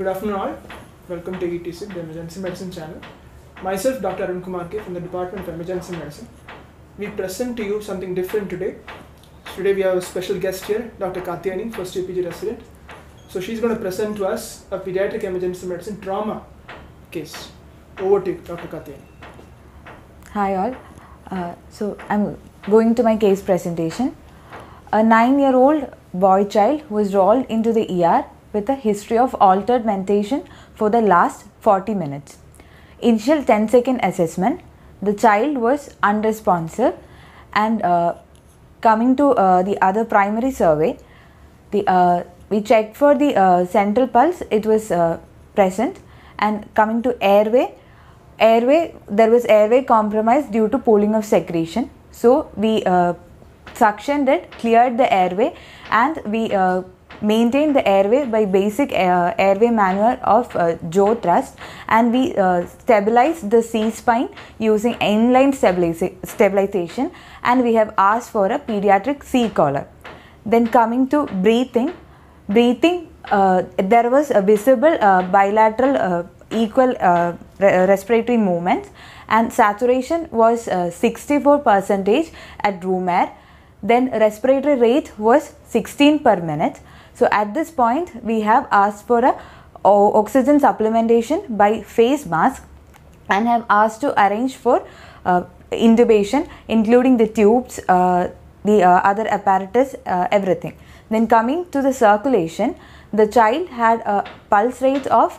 Good afternoon all. Welcome to ETC, the Emergency Medicine channel. Myself, Dr. Arun Kumar K from the Department of Emergency Medicine. We present to you something different today. Today we have a special guest here, Dr. Katyani, first year PG resident. So she's going to present to us a pediatric emergency medicine trauma case. Over to you, Dr. Katyani. Hi all. So I'm going to my case presentation. A 9-year-old boy child was rolled into the ER with a history of altered mentation for the last 40 minutes. Initial 10-second assessment, the child was unresponsive, and coming to the other primary survey, we checked for the central pulse, it was present, and coming to airway, there was airway compromise due to pooling of secretion. So we suctioned it, cleared the airway, and we maintained the airway by basic airway maneuver of jaw thrust, and we stabilized the C-spine using inline stabilization, and we have asked for a pediatric C-collar. Then coming to breathing, there was a visible bilateral equal respiratory movements, and saturation was 64% at room air. Then respiratory rate was 16 per minute. So at this point we have asked for a oxygen supplementation by face mask, and have asked to arrange for intubation, including the tubes, the other apparatus, everything. Then coming to the circulation, the child had a pulse rate of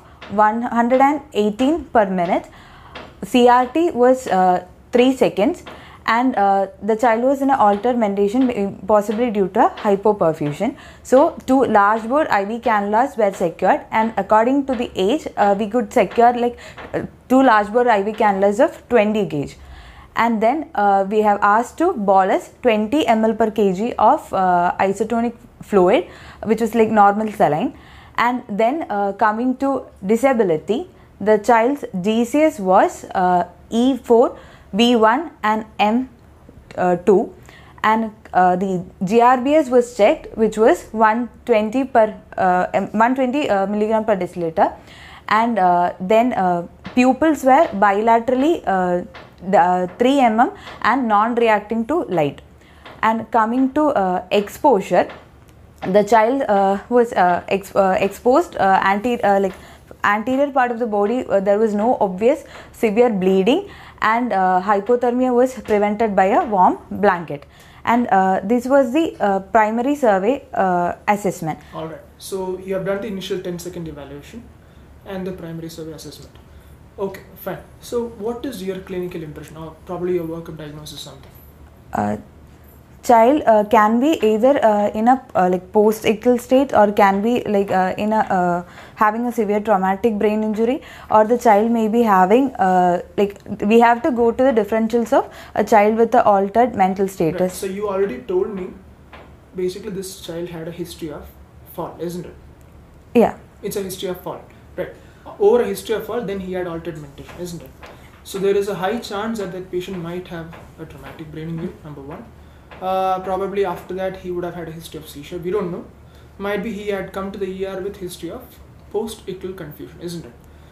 118 per minute. CRT was 3 seconds, and the child was in an altered mentation, possibly due to hypoperfusion. So 2 large bore IV cannulas were secured, and according to the age, we could secure like 2 large bore IV cannulas of 20 gauge. And then we have asked to bolus 20 ml per kg of isotonic fluid, which was like normal saline. And then coming to disability, the child's GCS was E4, V1 and M2, and the GRBS was checked, which was 120 milligram per deciliter, and then pupils were bilaterally 3 mm and non-reacting to light. And coming to exposure, the child was exposed anterior part of the body, there was no obvious severe bleeding, and hypothermia was prevented by a warm blanket. And this was the primary survey assessment. Alright, so you have done the initial 10-second evaluation and the primary survey assessment. Okay, fine. So what is your clinical impression, or probably your workup diagnosis something? Child can be either in a like post-ictal state, or can be like in a having a severe traumatic brain injury, or the child may be having like we have to go to the differentials of a child with the altered mental status. Right. So you already told me basically this child had a history of fall, isn't it? Yeah. It's a history of fall, right? Over a history of fall, then he had altered mentation, isn't it? So there is a high chance that that patient might have a traumatic brain injury, number one. Probably after that he would have had a history of seizure, we don't know. Might be he had come to the ER with history of post-ictal confusion, isn't it?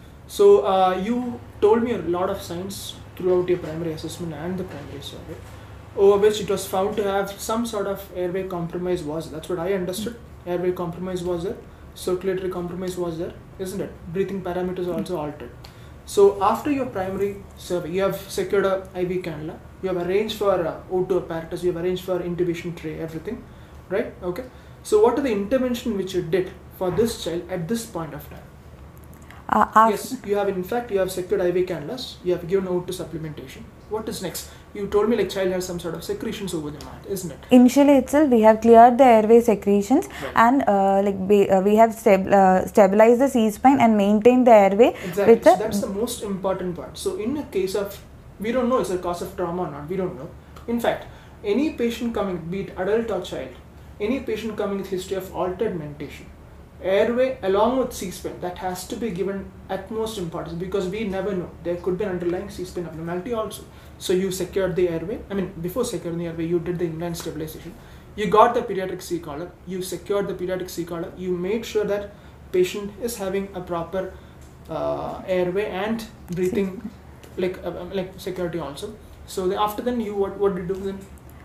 So you told me a lot of signs throughout your primary assessment and the primary survey, over which it was found to have some sort of airway compromise was there. That's what I understood. Airway compromise was there, circulatory compromise was there, isn't it? Breathing parameters are also altered. So after your primary survey, you have secured a IV cannula, you have arranged for O2 apparatus, you have arranged for intubation tray, everything, right? Okay. So what are the intervention which you did for this child at this point of time? Yes, you have in fact, you have secured IV cannulas, you have given O2 supplementation. What is next? You told me like child has some sort of secretions over the mat, isn't it? Initially itself we have cleared the airway secretions, right, and we have stabilized the C-spine and maintained the airway. Exactly. With so that's the most important part. So in a case of, we don't know it's a cause of trauma or not, we don't know. In fact, any patient coming, be it adult or child, any patient coming with history of altered mentation, airway along with C-spine, that has to be given utmost importance, because we never know. There could be an underlying C-spine abnormality also. So you secured the airway, before securing the airway, you did the inline stabilization. You got the pediatric C-collar, you secured the pediatric C-collar, you made sure that patient is having a proper airway and breathing like security also. So after then what do you do then?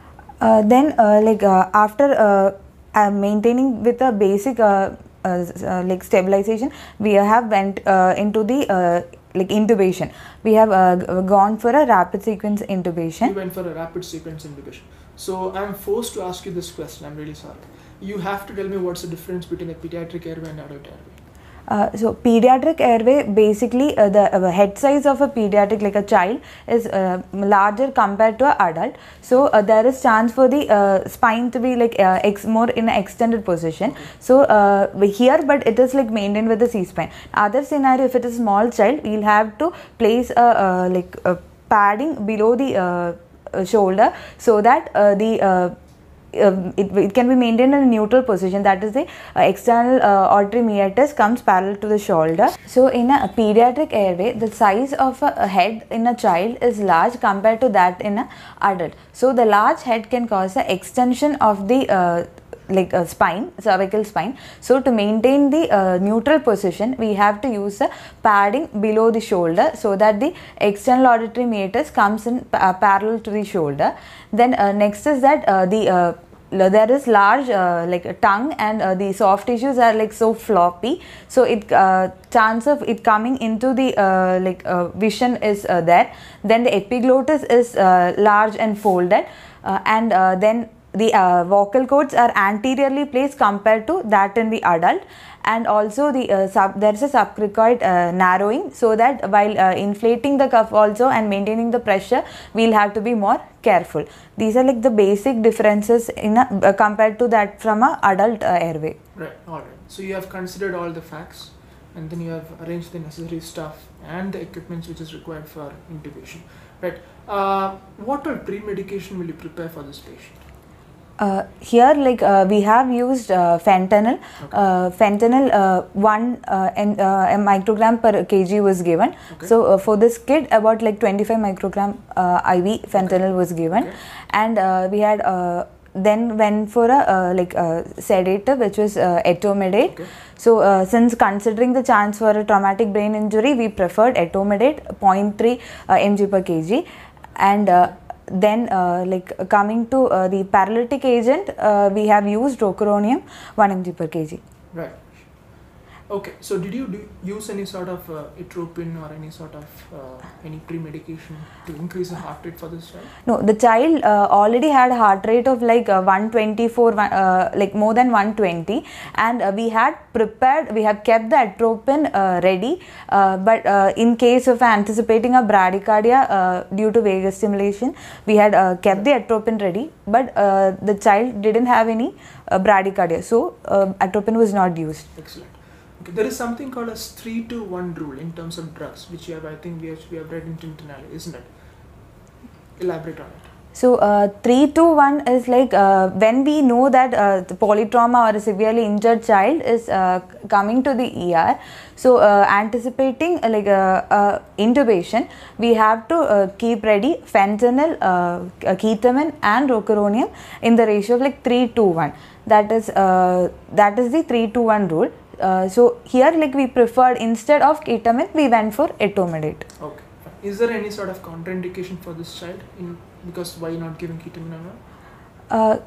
After maintaining with a basic like stabilization, we have went into the like intubation. We have gone for a rapid sequence intubation. You went for a rapid sequence intubation. So I'm forced to ask you this question. I'm really sorry. You have to tell me what's the difference between a pediatric airway and adult airway. So pediatric airway, basically the head size of a pediatric, like a child, is larger compared to an adult. So there is chance for the spine to be like more in an extended position. Okay. So here, but it is like maintained with the C-spine. Other scenario, if it is small child, we'll have to place a like a padding below the shoulder, so that it can be maintained in a neutral position, that is the external auditory meatus comes parallel to the shoulder. So in a pediatric airway, the size of a head in a child is large compared to that in an adult. So the large head can cause the extension of the like a spine, cervical spine. So to maintain the neutral position, we have to use a padding below the shoulder, so that the external auditory meatus comes in parallel to the shoulder. Then next is that there is large like a tongue, and the soft tissues are like so floppy, so it chance of it coming into the vision is there. Then the epiglottis is large and folded, and then the vocal cords are anteriorly placed compared to that in the adult, and also the there is a subcricoid narrowing, so that while inflating the cuff also and maintaining the pressure, we'll have to be more careful. These are like the basic differences in a, compared to that from a adult airway. Right. All right. So you have considered all the facts, and then you have arranged the necessary stuff and the equipment which is required for intubation. Right. What all pre-medication will you prepare for this patient? Here, like we have used fentanyl. Okay. Fentanyl 1 microgram per kg was given. Okay. So for this kid, about like 25 microgram IV fentanyl was given, Okay. and we had then went for a sedative, which was etomidate. Okay. So since considering the chance for a traumatic brain injury, we preferred etomidate 0.3 mg per kg, and then like coming to the paralytic agent, we have used rocuronium 1 mg per kg. Right. Okay. So did you use any sort of atropine or any sort of any pre-medication to increase the heart rate for this child? No, the child already had a heart rate of like 124, like more than 120, and we had prepared, we have kept the atropine ready, but in case of anticipating a bradycardia due to vagus stimulation, we had kept the atropine ready, but the child didn't have any bradycardia, so atropine was not used. Excellent. Okay. There is something called as 3-to-1 rule in terms of drugs, which you have, I think we have read into Internali, isn't it? Elaborate on it. So 3-to-1 is like when we know that the polytrauma or a severely injured child is coming to the ER. So anticipating intubation, we have to keep ready fentanyl, ketamine and rocuronium in the ratio of like 3-to-1. That is the 3-to-1 rule. So here, like we preferred, instead of ketamine, we went for etomidate. Okay. Is there any sort of contraindication for this child? Because why not giving ketamine or not?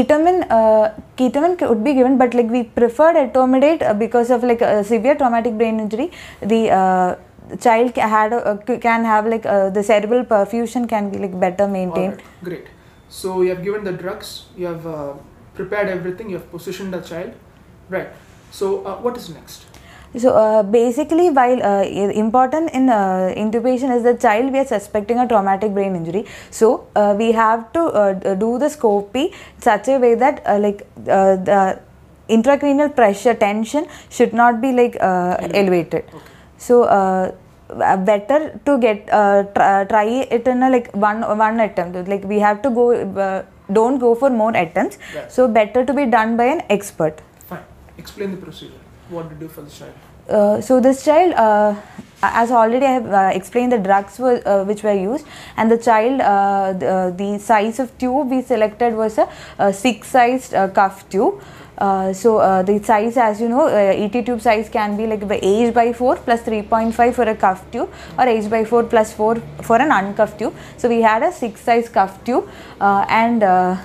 Ketamine could be given, but like we preferred etomidate because of like a severe traumatic brain injury. The child can have like the cerebral perfusion can be like better maintained. Alright, great. So you have given the drugs, you have prepared everything, you have positioned the child, right? So what is next? So basically, while important in intubation is the child we are suspecting a traumatic brain injury, so we have to do the scopy in such a way that the intracranial pressure tension should not be like elevated. Okay. So better to get try it in a like one attempt. Like we have to go, don't go for more attempts. Right. So better to be done by an expert. Fine. Explain the procedure. What to do for this child? So this child, as already I have explained, the drugs which were used, and the child, the size of tube we selected was a 6-sized cuff tube. The size, as you know, ET tube size can be like age by 4 plus 3.5 for a cuff tube, or age by 4 plus 4 for an uncuffed tube. So we had a 6 size cuff tube, and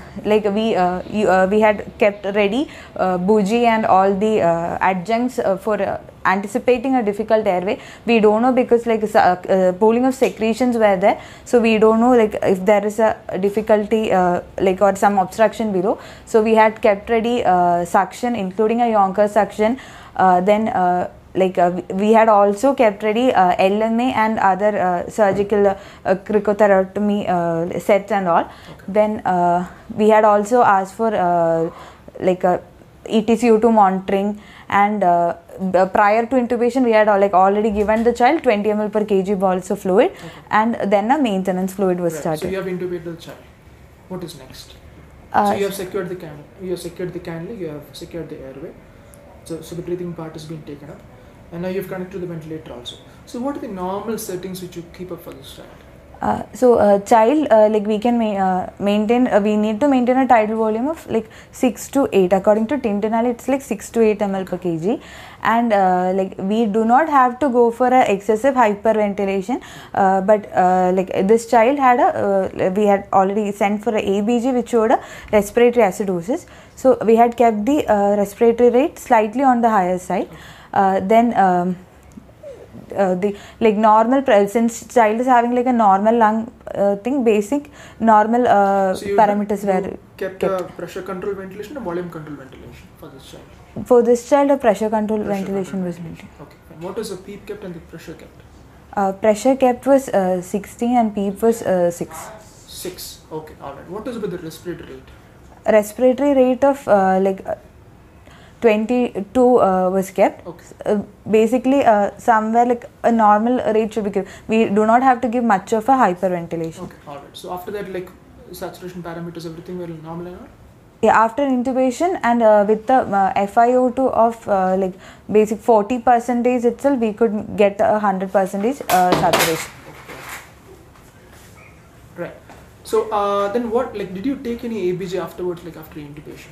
we had kept ready bougie and all the adjuncts for anticipating a difficult airway. We don't know, because like pooling of secretions were there, so we don't know like if there is a difficulty like or some obstruction below. So we had kept ready suction, including a Yonker suction. We had also kept ready LMA and other surgical cricothyrotomy sets and all. Okay. Then we had also asked for ETCO2 monitoring, and prior to intubation we had already given the child 20 ml per kg bolus of fluid. Okay. And then a maintenance fluid was Right. started. So you have intubated the child. What is next? So you have secured the cannula, you have secured the airway. So the breathing part has been taken up, and now you have connected to the ventilator also. So what are the normal settings which you keep up for this child? Child, we can maintain, we need to maintain a tidal volume of like 6 to 8. According to Tintinalli, it's like 6 to 8 ml per kg, and we do not have to go for a excessive hyperventilation. But this child had we had already sent for a ABG which showed a respiratory acidosis. So we had kept the respiratory rate slightly on the higher side. Normal, since child is having like a normal lung thing, basic normal parameters were kept pressure control ventilation and volume control ventilation for this child. For this child, a pressure control ventilation was maintained. Okay. And what is the PEEP kept and the pressure kept? Pressure kept was 16 and PEEP was 6. 6. Okay. All right. What is about the respiratory rate? Respiratory rate of 22 was kept. Okay. Basically, somewhere like a normal rate should be given. We do not have to give much of a hyperventilation. Okay. All right. So after that, like saturation parameters, everything were normal and all? Yeah, after intubation and with the FiO2 of basic 40% itself, we could get 100% saturation. Right. So then what, like, did you take any ABG afterwards, like after intubation?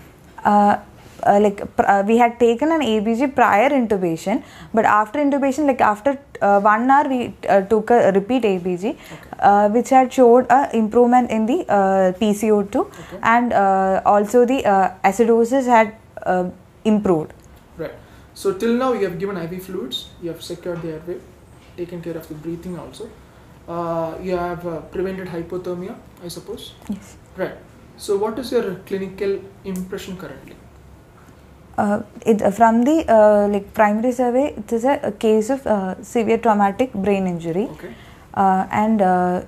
We had taken an ABG prior intubation, but after intubation, like after 1 hour, we took a repeat ABG, okay, which had showed a improvement in the PCO2, okay, and also the acidosis had improved. Right. So till now you have given IV fluids, you have secured the airway, taken care of the breathing also. You have prevented hypothermia, I suppose. Yes. Right. So what is your clinical impression currently? From the primary survey, it is a case of severe traumatic brain injury. Okay. And the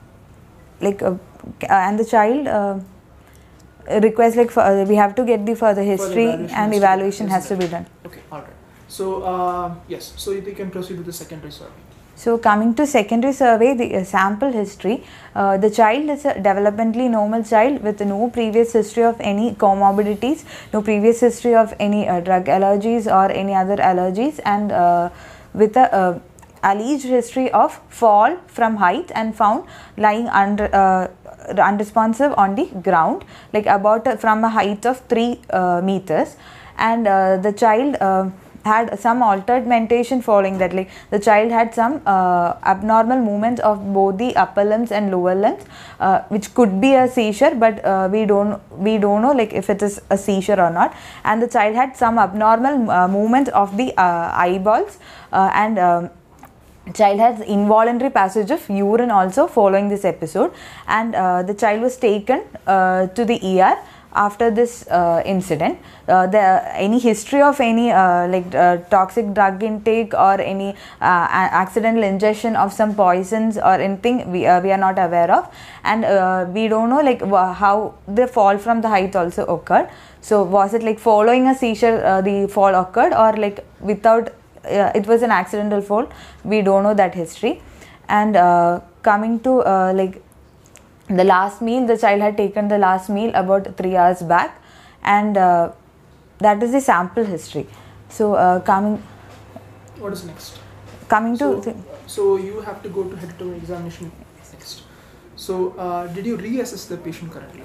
child requests we have to get the further history and evaluation has to be done. Okay, all right. So yes, so you can proceed with the secondary survey. So coming to secondary survey, the sample history, the child is a developmentally normal child with no previous history of any comorbidities, no previous history of any drug allergies or any other allergies, and with a alleged history of fall from height and found lying unresponsive on the ground, like about from a height of 3 meters, and the child had some altered mentation following that. Like the child had some abnormal movements of both the upper limbs and lower limbs, which could be a seizure, but we don't know like if it is a seizure or not. And the child had some abnormal movement of the eyeballs, and child has involuntary passage of urine also following this episode, and the child was taken to the ER after this incident. Any history of any toxic drug intake or any accidental ingestion of some poisons or anything we are not aware of, and we don't know like how the fall from the height also occurred. So was it like following a seizure the fall occurred, or like without it was an accidental fall? We don't know that history. And coming to the last meal, the child had taken the last meal about 3 hours back, and that is the sample history. So what is next? So you have to go to head-to-toe examination next. So did you reassess the patient currently?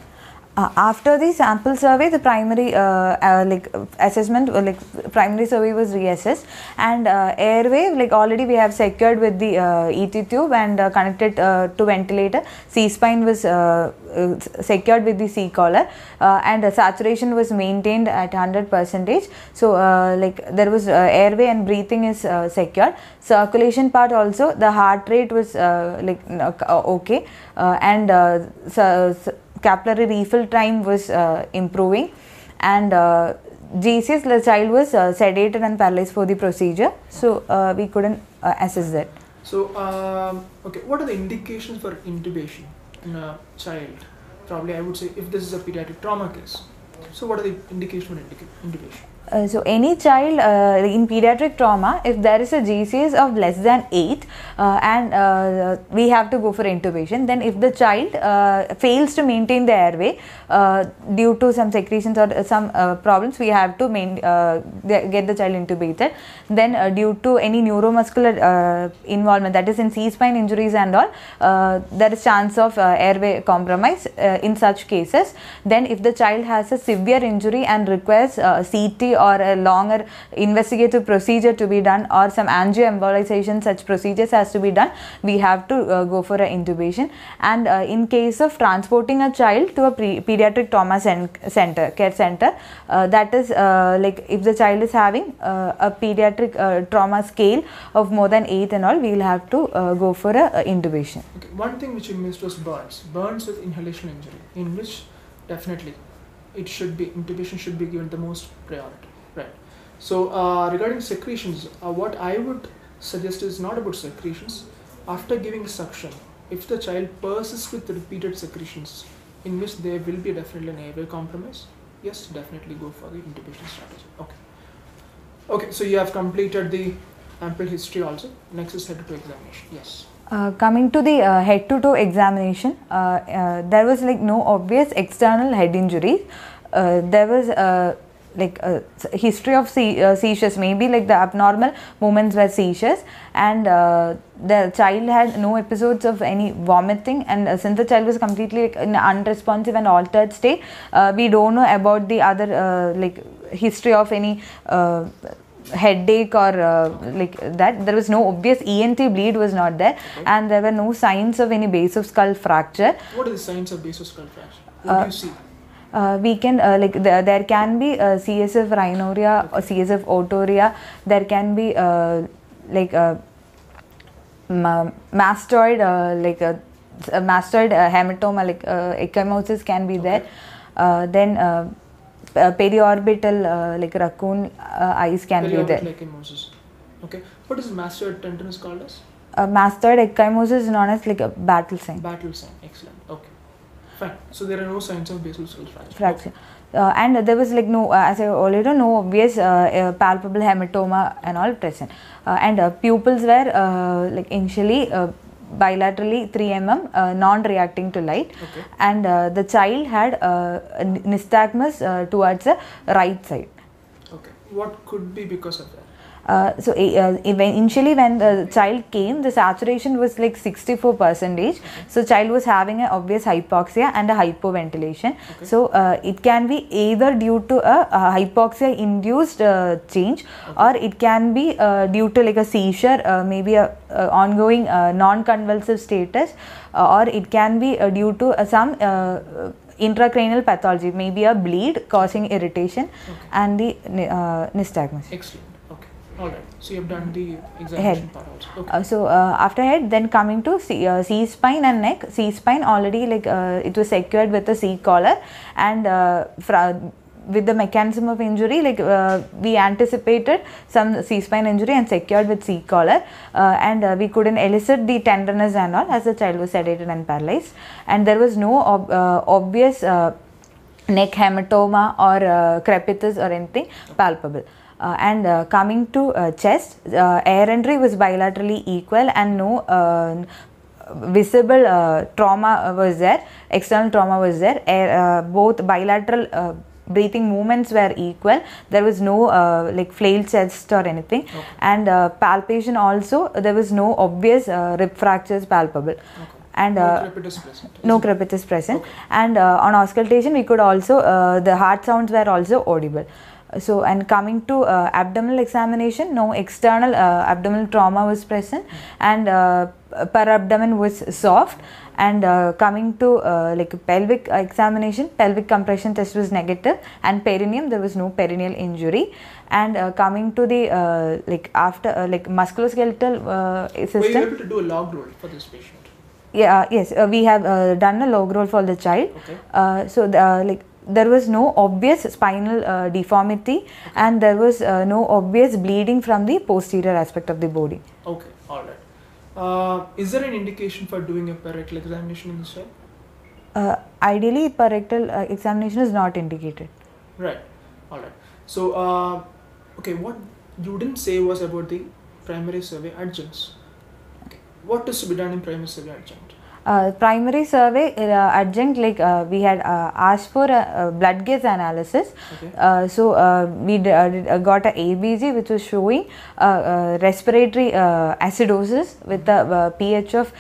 After the sample survey, the primary assessment, primary survey was reassessed, and airway, already we have secured with the ET tube and connected to ventilator. C-spine was secured with the C-collar, and saturation was maintained at 100%. So there was airway and breathing is secured. Circulation part also, the heart rate was okay, and capillary refill time was improving, and GCS, the child was sedated and paralyzed for the procedure, so we couldn't assess that. So okay, what are the indications for intubation in a child? Probably I would say if this is a pediatric trauma case, so what are the indications for intubation? So any child in pediatric trauma, if there is a GCS of less than 8 and we have to go for intubation, then if the child fails to maintain the airway due to some secretions or some problems, we have to get the child intubated. Then due to any neuromuscular involvement, that is in C-spine injuries and all, there is chance of airway compromise in such cases. Then if the child has a severe injury and requires CT or a longer investigative procedure to be done, or some angioembolization, such procedures has to be done, we have to go for an intubation. And in case of transporting a child to a pediatric trauma care center, that is if the child is having a pediatric trauma scale of more than 8 and all, we will have to go for a intubation. Okay. One thing which you missed was burns with inhalation injury, in which definitely intubation should be given the most priority. Right. So regarding secretions, what I would suggest is not about secretions. After giving suction, if the child persists with repeated secretions, in which there will be definitely an airway compromise, yes, definitely go for the intubation strategy. Okay. Okay. So you have completed the ample history also. Next is head-to-toe examination. Yes. Coming to the head-to-toe examination, there was no obvious external head injuries. There was history of seizures, maybe the abnormal movements were seizures, and the child had no episodes of any vomiting, and since the child was completely in unresponsive and altered state, we don't know about the other history of any headache or that. There was no obvious ENT bleed was not there. Okay. And there were no signs of any base of skull fracture. What are the signs of base of skull fracture? What do you see? We can there can be CSF rhinorrhea, okay, or CSF otorrhea. There can be mastoid mastoid hematoma, ecchymosis can be, okay, there. Then periorbital raccoon eyes can be there. Ecchymosis. Okay. What is mastoid tenderness called as? Mastoid ecchymosis is known as a battle sign. Battle sign. Excellent. Okay. Fine. So there are no signs of basal skull fracture. Okay. And there was no, as I already no obvious palpable hematoma and all present. And pupils were initially bilaterally 3 mm, non-reacting to light. Okay. And the child had nystagmus towards the right side. Okay. What could be because of that? Initially when the child came, the saturation was 64%. Okay. So child was having an obvious hypoxia and a hypoventilation. Okay. So it can be either due to a hypoxia induced change, okay, or it can be due to a seizure, maybe a ongoing non-convulsive status, or it can be due to some intracranial pathology, maybe a bleed causing irritation, okay, and the nystagmus. Excellent. Alright, so you have done the examination part also. Okay. So after head, then coming to C-spine and neck. C-spine already it was secured with a C-collar, and with the mechanism of injury, we anticipated some C-spine injury and secured with C-collar, and we couldn't elicit the tenderness and all, as the child was sedated and paralyzed, and there was no obvious neck hematoma or crepitus or anything palpable. And coming to chest, air entry was bilaterally equal, and no visible trauma was there, external trauma was there. Both bilateral breathing movements were equal. There was no flail chest or anything. Okay. And palpation also, there was no obvious rib fractures palpable. Okay. and No crepitus present. no isn't it? crepitus present. Okay. And on auscultation we could also the heart sounds were also audible. So, and coming to abdominal examination, no external abdominal trauma was present, and per abdomen was soft. And coming to like pelvic examination, pelvic compression test was negative, and perineum there was no perineal injury. And coming to the like after like musculoskeletal Were you system, able to do a log roll for this patient? yeah, yes, we have done a log roll for the child. Okay. So like there was no obvious spinal deformity, and there was no obvious bleeding from the posterior aspect of the body. Okay. All right. Is there an indication for doing a parietal examination in this child? Ideally, parietal examination is not indicated. Right. All right. So, okay, what you didn't say was about the primary survey adjuncts. Okay. What is to be done in primary survey adjunct? Primary survey adjunct, like we had asked for a blood gas analysis. Okay. So we got a ABG which was showing respiratory acidosis with a pH of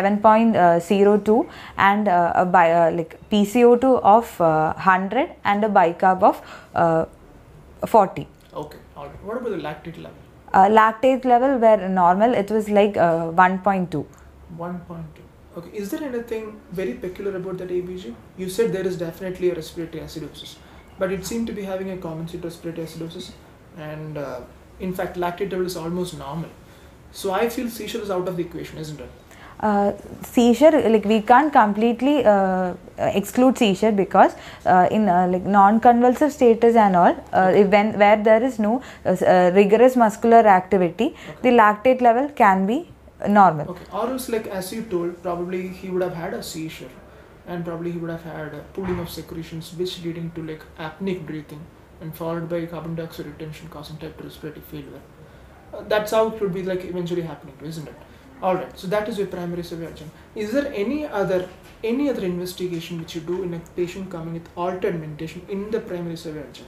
7.02 and like PCO2 of 100 and a bicarb of 40. Okay. All right. What about the lactate level? Lactate level were normal. It was like 1.2. 1.2. Okay. Is there anything very peculiar about that ABG? You said there is definitely a respiratory acidosis, but it seemed to be having a compensatory respiratory acidosis, and in fact, lactate level is almost normal. So I feel seizure is out of the equation, isn't it? Seizure, like we can't completely exclude seizure because in like non-convulsive status and all, when where there is no rigorous muscular activity, the lactate level can be normal. Okay. Or else, like as you told, probably he would have had a seizure, and probably he would have had a pooling of secretions, which leading to like apneic breathing, and followed by carbon dioxide retention, causing type 2 respiratory failure. That's how it would be like eventually happening, isn't it? All right. So that is your primary severe adjunct. Is there any other investigation which you do in a patient coming with altered mentation in the primary severe adjunct?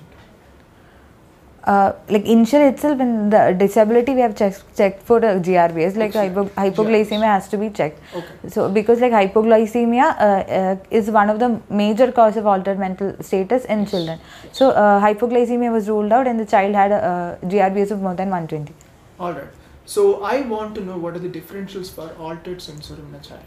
Like initial itself in the disability we have checked for GRBS, like hypoglycemia has to be checked. Okay. So because like hypoglycemia is one of the major cause of altered mental status in children. So hypoglycemia was ruled out and the child had a GRBS of more than 120. All right. So I want to know what are the differentials for altered sensory in a child.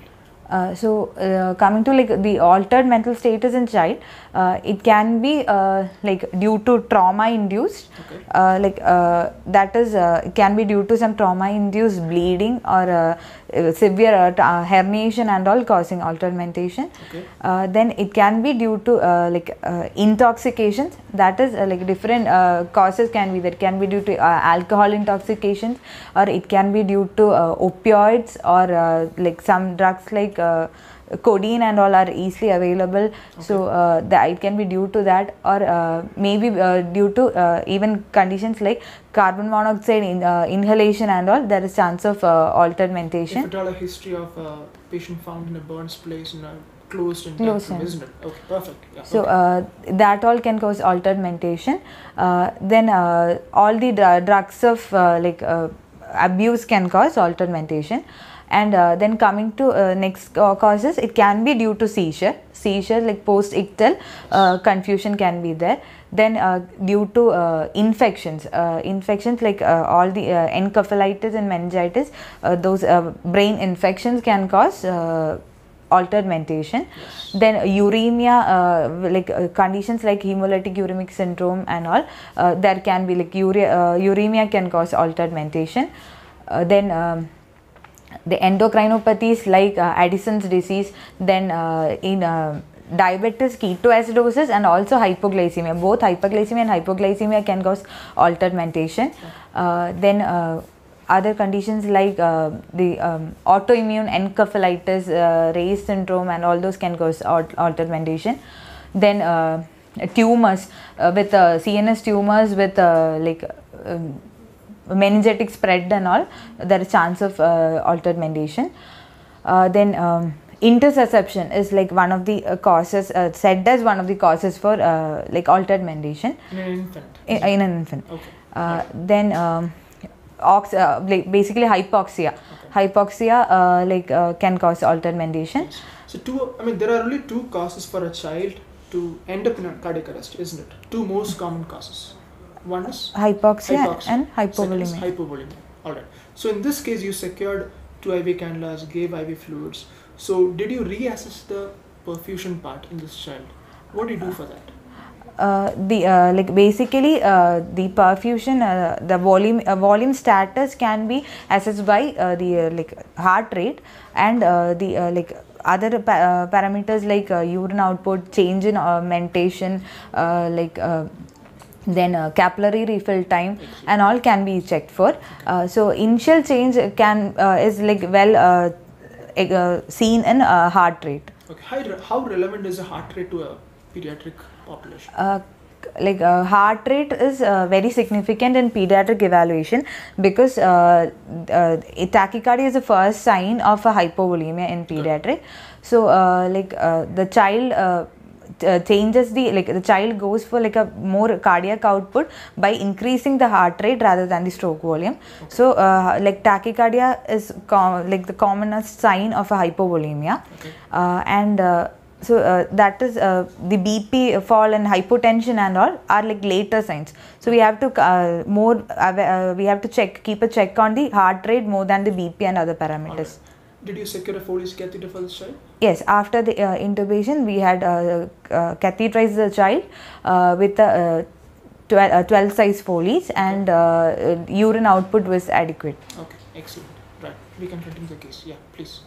Coming to like the altered mental status in child, it can be like due to trauma induced. Okay. That is it can be due to some trauma induced bleeding or severe herniation and all causing altered mentation. Okay. Then it can be due to intoxications, that is like different causes can be, that can be due to alcohol intoxications, or it can be due to opioids, or like some drugs like codeine and all are easily available. Okay. So it can be due to that, or maybe due to even conditions like carbon monoxide inhalation and all, there is chance of altered mentation. If at all a history of a patient found in a burns place in a closed room, isn't it? Okay, perfect. Yeah, so okay. That all can cause altered mentation. Then all the drugs of abuse can cause altered mentation. And then coming to next causes, it can be due to seizure like post-ictal confusion can be there. Then due to infections like all the encephalitis and meningitis, those brain infections can cause altered mentation. Yes. Then uremia, conditions like hemolytic uremic syndrome and all, there can be like uremia can cause altered mentation. Then the endocrinopathies like Addison's disease, then in diabetes, ketoacidosis, and also hypoglycemia. Both hyperglycemia and hypoglycemia can cause altered mentation. Then other conditions like the autoimmune encephalitis, Ray's syndrome, and all those can cause altered mentation. Then tumors with CNS tumors with meningitic spread and all, there is chance of altered mentation. Then intersusception is like one of the causes, said as one of the causes for like altered mentation In an infant. In an infant. Okay. Then basically hypoxia. Okay. hypoxia can cause altermentation. So there are only two causes for a child to end up in a cardiac arrest, isn't it? Two most common causes. One is Hypoxia and Second hypovolemia. is hypovolemia. All right. So in this case, you secured 2 IV cannulas, gave IV fluids. So did you reassess the perfusion part in this child? What do you do for that? Basically the perfusion, the volume status can be assessed by the heart rate and the other parameters like urine output, change in mentation, then capillary refill time and all can be checked for. So initial change is seen in heart rate. Okay. How relevant is the heart rate to a pediatric population? Heart rate is very significant in pediatric evaluation because tachycardia is the first sign of a hypovolemia in pediatric. So the child changes the child goes for a more cardiac output by increasing the heart rate rather than the stroke volume. Okay. So tachycardia is the commonest sign of a hypovolemia. Okay. So that is the BP fall and hypotension and all are later signs. So we have to we have to keep a check on the heart rate more than the BP and other parameters. Right. Did you secure a Foley's catheter for this child? Yes, after the intubation we had catheterized the child with 12 size Foley's and urine output was adequate. Okay, excellent. Right, we can continue the case. Yeah, please.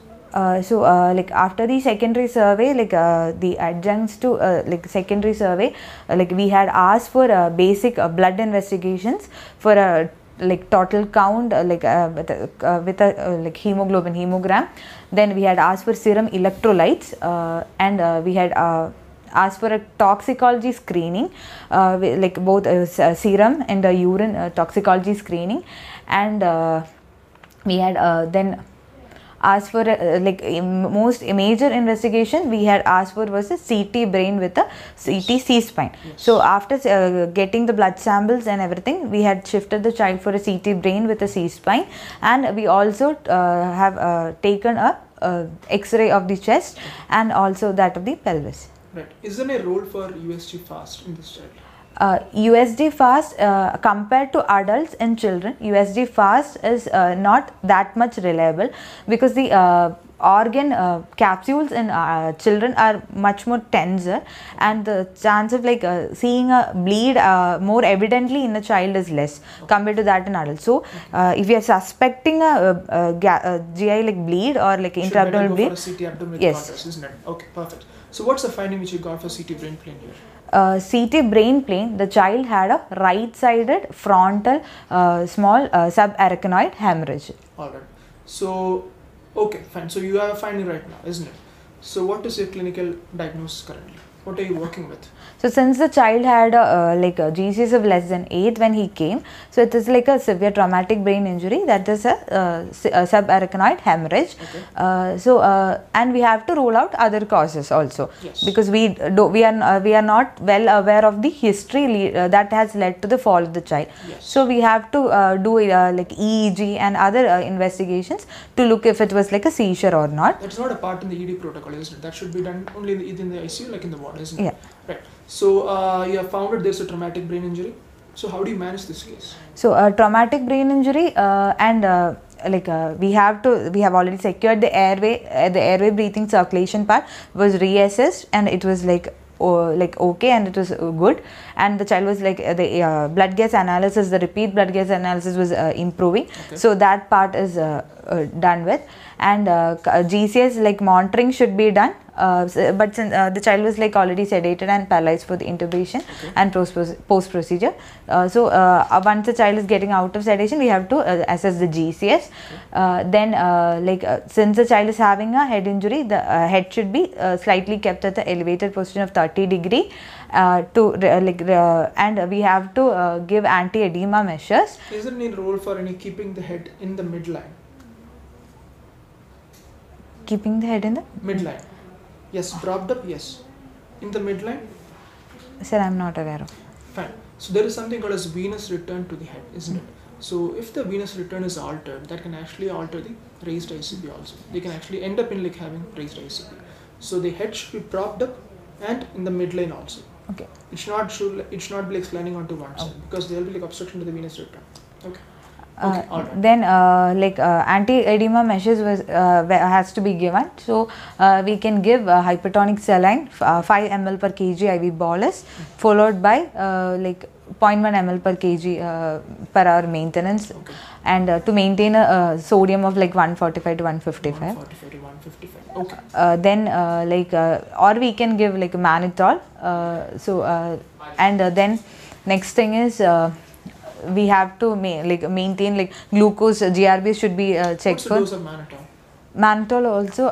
After the secondary survey, the adjuncts to secondary survey, we had asked for basic blood investigations for a total count with a hemoglobin hemogram. Then we had asked for serum electrolytes and we had asked for a toxicology screening both serum and urine toxicology screening, and we had then asked for most major investigation we had asked for was a CT brain with a CT C-spine. Yes. So after getting the blood samples and everything, we had shifted the child for a CT brain with a C-spine, and we also have taken a X-ray of the chest and also that of the pelvis. Right. Is there a role for USG fast in this child? USG fast compared to adults and children, USG fast is not that much reliable because the organ capsules in children are much more tenser, and the chance of seeing a bleed more evidently in a child is less compared to that in adults. So if you are suspecting a GI bleed or intra-abdominal bleed, for a CT abdominal yes, contrast, isn't it? Okay, perfect. So what's the finding which you got for CT brain plane here? CT brain plane, the child had a right-sided frontal small subarachnoid hemorrhage. Alright. So, okay, fine. So you have a finding right now, isn't it? So what is your clinical diagnosis currently? What are you working with? So since the child had a GCS of less than 8 when he came, so it is a severe traumatic brain injury, that is a subarachnoid hemorrhage. Okay. And we have to rule out other causes also. Yes. Because we are not well aware of the history that has led to the fall of the child. Yes. So we have to do EEG and other investigations to look if it was a seizure or not. That's not a part in the ED protocol, isn't it? That should be done only in the ICU, like in the ward, isn't it? Yeah. Right. So you have found that there's a traumatic brain injury. So how do you manage this case? So traumatic brain injury and we have already secured the airway breathing circulation part was reassessed, and it was okay, and it was good, and the child was the blood gas analysis, the repeat blood gas analysis was improving. Okay. So that part is done with, and GCS monitoring should be done, but since the child was already sedated and paralyzed for the intubation. Okay. And post procedure, so once the child is getting out of sedation, we have to assess the GCS. Okay. Then since the child is having a head injury, the head should be slightly kept at the elevated position of 30 degree and we have to give anti-edema measures. Is there any role for keeping the head in the midline? Keeping the head in the midline? Yes, propped up, yes. In the midline? Sir, I am not aware of. Fine. So there is something called as venous return to the head, isn't it? So if the venous return is altered, that can actually alter the raised ICP also. They can actually end up in like having raised ICP. So the head should be propped up and in the midline also. Okay. It should not be like sliding onto one side because there will be like obstruction to the venous return. Okay. Okay, all right. Then anti-edema measures has to be given. So we can give hypertonic saline 5 ml per kg IV bolus, followed by 0.1 ml per kg per hour maintenance, Okay. and to maintain a sodium of like 145 to 155. 145 to 155. Okay. Then or we can give like mannitol. Then next thing is we have to maintain like glucose. GRB should be checked. What's the for dose of mannitol? mannitol also.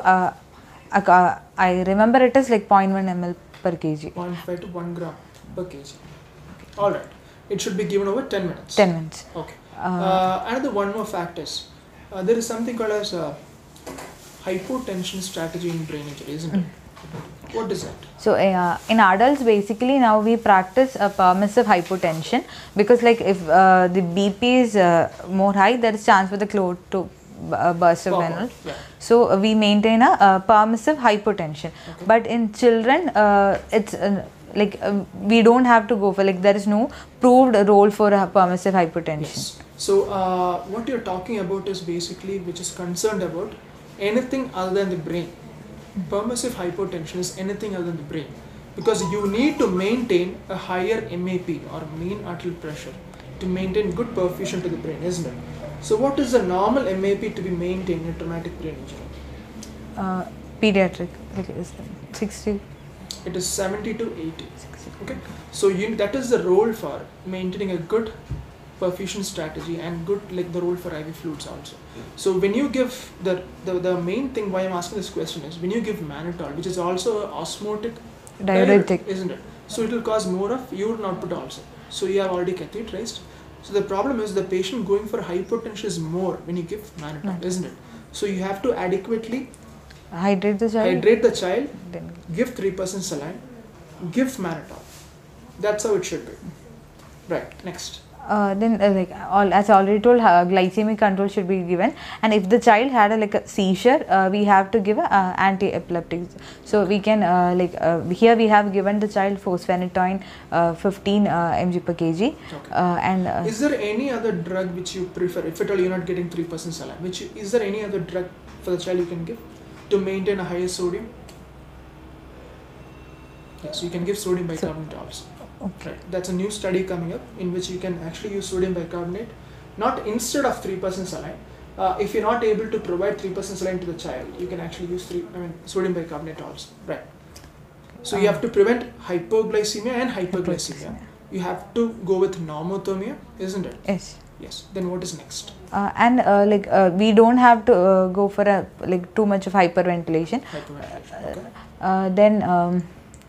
I remember it is like 0.1 ml per kg. 0.5 to 1 gram per kg. All right. It should be given over 10 minutes. 10 minutes. Okay. Another one more fact is there is something called as hypotension strategy in brain injury, isn't it? What is that? So in adults, basically now we practice a permissive hypotension, because like if the BP is more high, there is chance for the clot to burst of venule. Yeah. So we maintain a permissive hypotension. Okay. But in children, it's we don't have to go for, like, there is no proved role for a permissive hypotension. Yes. So what you're talking about is basically which is concerned about anything other than the brain. Permissive hypotension is anything other than the brain, because you need to maintain a higher MAP or mean arterial pressure to maintain good perfusion to the brain, isn't it? So what is the normal MAP to be maintained in a traumatic brain injury? Pediatric, like, is 60. It is 70 to 80. Okay, so that is the role for maintaining a good perfusion strategy and good, like, the role for IV fluids also. So when you give the main thing why I'm asking this question is when you give mannitol, which is also an osmotic Diuretic. isn't it? So it will cause more of urine output also. So you have already catheterized. So the problem is the patient going for hypotension is more when you give mannitol, isn't it? So you have to adequately Hydrate the child. hydrate the child, Then give 3% saline, give mannitol. That's how it should be. Right, next. As I already told, glycemic control should be given, and if the child had a seizure, we have to give anti-epileptic. So we can here we have given the child fosphenytoin 15 mg per kg. Okay. Is there any other drug which you prefer, if at all you're not getting 3% saline? Is there any other drug for the child you can give to maintain a higher sodium? Yes, you can give sodium bicarbonate also. Okay. Right. That's a new study coming up in which you can actually use sodium bicarbonate, not instead of 3% saline. If you're not able to provide 3% saline to the child, you can actually use sodium bicarbonate also. Right. So you have to prevent hypoglycemia and hyperglycemia. You have to go with normothermia, isn't it? Yes. Yes. Then what is next? We don't have to go for too much of hyperventilation. Hyperventilation. Okay. Then.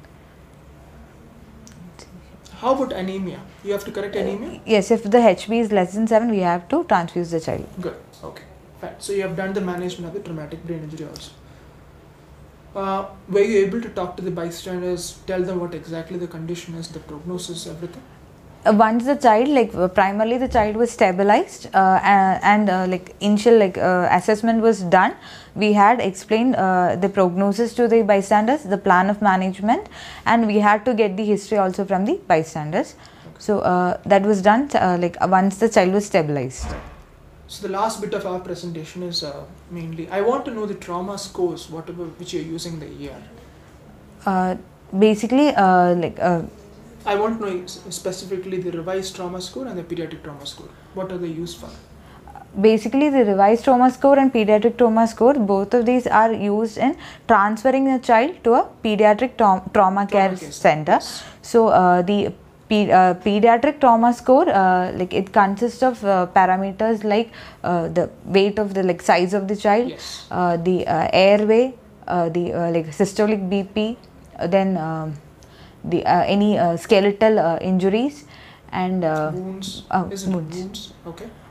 How about anemia? You have to correct anemia? Yes, if the HB is less than 7, we have to transfuse the child. Good. Okay. Fine. So you have done the management of the traumatic brain injury also. Were you able to talk to the bystanders, tell them what exactly the condition is, the prognosis, everything? Once the child, primarily the child was stabilized and initial assessment was done, we had explained the prognosis to the bystanders, the plan of management, and we had to get the history also from the bystanders. Okay. So that was done once the child was stabilized. So the last bit of our presentation is mainly, I want to know the trauma scores, whatever which you're using in the ER. Basically, I want to know specifically the revised trauma score and the pediatric trauma score. What are they used for? Basically, the revised trauma score and pediatric trauma score, both of these are used in transferring the child to a pediatric trauma care center. Yes. So the pediatric trauma score, it consists of parameters like the weight of the size of the child, yes, the airway, the systolic BP, then the any skeletal injuries and wounds. Wounds? Okay.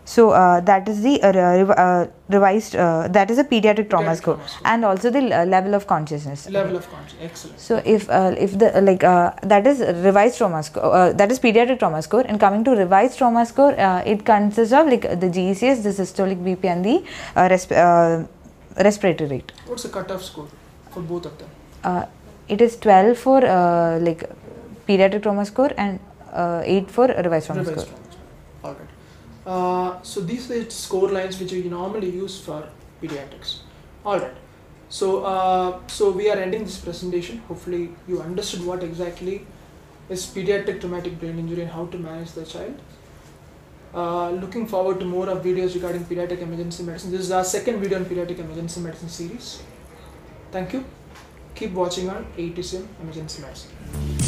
So that is the revised, that is a pediatric trauma Pediatric score, trauma score. and also the level of consciousness. Level of consciousness. Excellent. So if the that is revised trauma score, that is pediatric trauma score, and coming to revised trauma score, it consists of like the GCS, the systolic BP, and the respiratory rate. What's the cutoff score for both of them? It is 12 for like pediatric trauma score and 8 for revised trauma Revised score. trauma score. Alright. So these are the score lines which we normally use for pediatrics. Alright. So we are ending this presentation. Hopefully you understood what exactly is pediatric traumatic brain injury and how to manage the child. Looking forward to more of videos regarding pediatric emergency medicine. This is our second video on pediatric emergency medicine series. Thank you. Keep watching on ATCM Emergency Medicine.